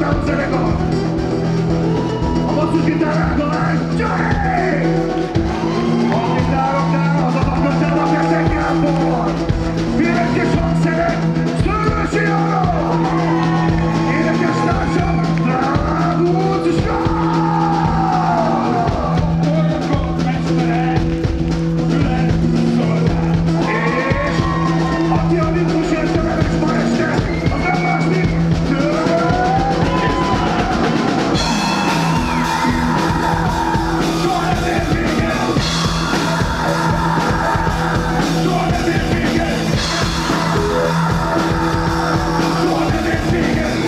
utáló zenekar! A basszusgitárrákkal egy Johnny! A gitároknál az adatköttelnek ezek Gábor! Énekes hangszerek, Szőlősi Arra! Énekes társak, Drágút Zsák! Orkot mestere, Fület Zoltán! És aki a ritmus értelmes ma este, az nem más, mint soha nem ér véget! Soha nem ér véget! Soha nem ér véget!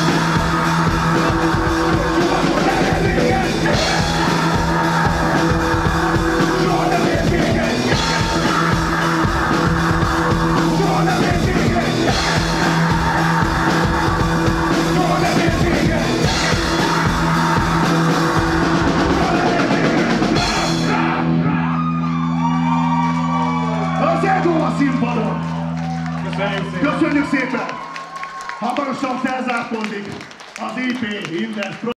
Soha nem ér véget! Soha nem ér véget! Soha nem ér véget! Soha nem ér véget! Az Ego a színpadon! Köszönjük szépen! Hamarosan felzárkózik az IP Invest